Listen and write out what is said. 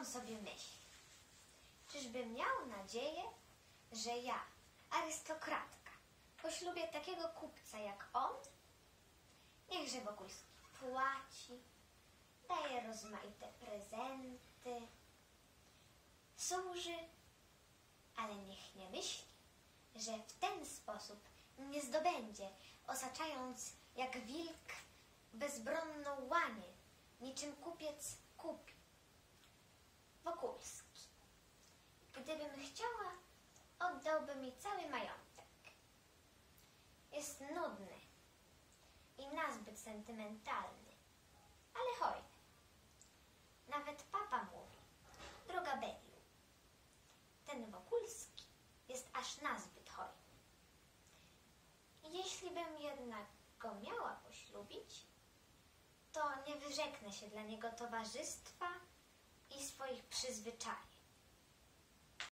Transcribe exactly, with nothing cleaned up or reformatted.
on sobie myśli? Czyżby miał nadzieję, że ja, arystokratka, poślubię takiego kupca jak on? Niechże Wokulski płaci, daje rozmaite prezenty, służy, ale niech nie myśli, że w ten sposób nie zdobędzie, osaczając jak wilk bezbronną łanię, niczym kupiec kupi. Wokulski, gdybym chciała, oddałby mi cały majątek. Jest nudny i nazbyt sentymentalny, ale hojny. Nawet papa mówi, droga Beliu, ten Wokulski jest aż nazbyt hojny. Jeśli bym jednak go miała poślubić, to nie wyrzeknę się dla niego towarzystwa i swoich przyzwyczajeń.